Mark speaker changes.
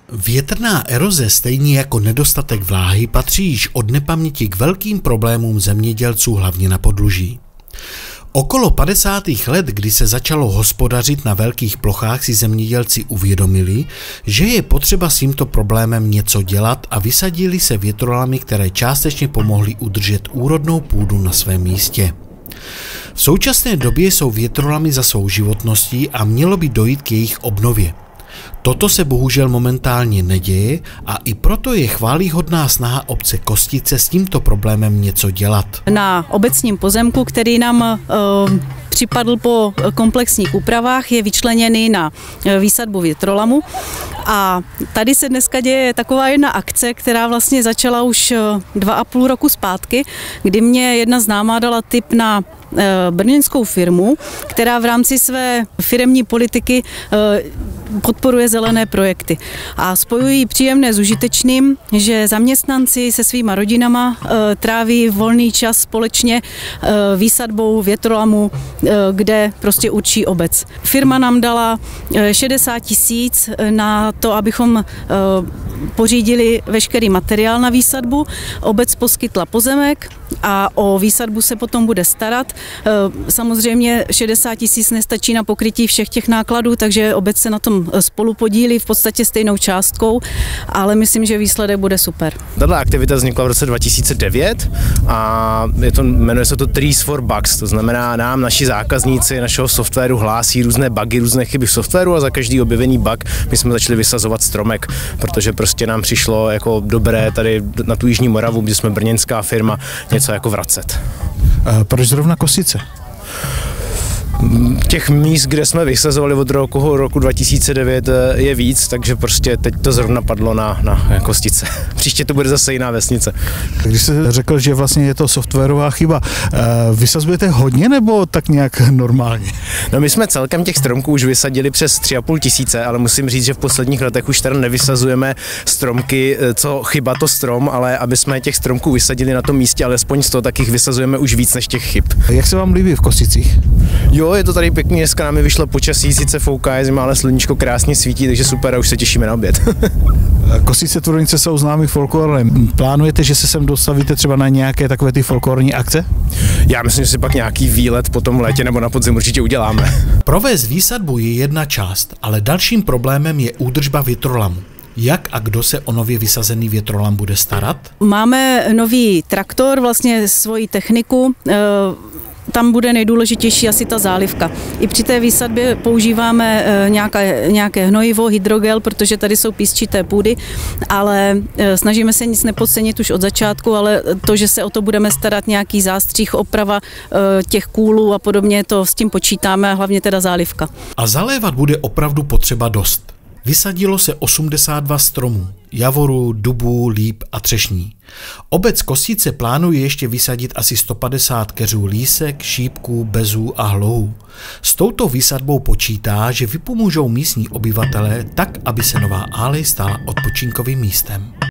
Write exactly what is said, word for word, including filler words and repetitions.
Speaker 1: Větrná eroze stejně jako nedostatek vláhy patří již od nepaměti k velkým problémům zemědělců hlavně na Podluží. Okolo padesátých let, kdy se začalo hospodařit na velkých plochách, si zemědělci uvědomili, že je potřeba s tímto problémem něco dělat a vysadili se větrolamy, které částečně pomohly udržet úrodnou půdu na svém místě. V současné době jsou větrolamy za svou životností a mělo by dojít k jejich obnově. Toto se bohužel momentálně neděje a i proto je chvályhodná snaha obce Kostice s tímto problémem něco dělat.
Speaker 2: Na obecním pozemku, který nám uh, připadl po komplexních úpravách, je vyčleněný na výsadbu větrolamu. A tady se dneska děje taková jedna akce, která vlastně začala už dva a půl roku zpátky, kdy mě jedna známá dala tip na brněnskou firmu, která v rámci své firemní politiky podporuje zelené projekty. A spojují příjemné s užitečným, že zaměstnanci se svýma rodinama tráví volný čas společně výsadbou větrolamu, kde prostě určí obec. Firma nám dala šedesát tisíc na to, abychom pořídili veškerý materiál na výsadbu. Obec poskytla pozemek a o výsadbu se potom bude starat. Samozřejmě šedesát tisíc nestačí na pokrytí všech těch nákladů, takže obec se na tom spolu podílí v podstatě stejnou částkou, ale myslím, že výsledek bude super.
Speaker 3: Tato aktivita vznikla v roce dva tisíce devět a je to, jmenuje se to Trees for Bugs, to znamená nám naši zákazníci našeho softwaru hlásí různé bugy, různé chyby v softwaru a za každý objevený bug my jsme začali vysazovat stromek, protože prostě nám přišlo jako dobré tady na tu Jižní Moravu, kde jsme brněnská firma, něco jako vracet.
Speaker 4: A proč zrovna Kostice?
Speaker 3: Těch míst, kde jsme vysazovali od roku, roku dva tisíce devět, je víc, takže prostě teď to zrovna padlo na, na Kostice. Příště to bude zase jiná vesnice.
Speaker 4: Když jste řekl, že vlastně je to softwarová chyba, vysazujete hodně nebo tak nějak normálně?
Speaker 3: No my jsme celkem těch stromků už vysadili přes tři a půl tisíce, ale musím říct, že v posledních letech už teda nevysazujeme stromky, co chyba to strom, ale aby jsme těch stromků vysadili na tom místě alespoň sto, tak jich vysazujeme už víc než těch chyb.
Speaker 4: Jak se vám líbí v Kosticích?
Speaker 3: Jo, je to tady pěkně, dneska nám vyšlo počasí, sice fouká, je zima, ale sluníčko krásně svítí, takže super a už se těšíme na oběd.
Speaker 4: Kostice Turonice jsou známý folklorem. Plánujete, že se sem dostavíte třeba na nějaké takové ty folklorní akce?
Speaker 3: Já myslím, že si pak nějaký výlet po tom létě nebo na podzim určitě uděláme.
Speaker 1: Provést výsadbu je jedna část, ale dalším problémem je údržba větrolamu. Jak a kdo se o nově vysazený větrolam bude starat?
Speaker 2: Máme nový traktor, vlastně svoji techniku. Tam bude nejdůležitější asi ta zálivka. I při té výsadbě používáme nějaké, nějaké hnojivo, hydrogel, protože tady jsou písčité půdy, ale snažíme se nic nepodcenit už od začátku, ale to, že se o to budeme starat, nějaký zástřih, oprava těch kůlů a podobně, to s tím počítáme, a hlavně teda zálivka.
Speaker 1: A zalévat bude opravdu potřeba dost. Vysadilo se osmdesát dva stromů, javoru, dubu, líp a třešní. Obec Kostice plánuje ještě vysadit asi sto padesát keřů lísek, šípků, bezů a hlouhů. S touto výsadbou počítá, že vypomůžou místní obyvatelé tak, aby se nová alej stala odpočinkovým místem.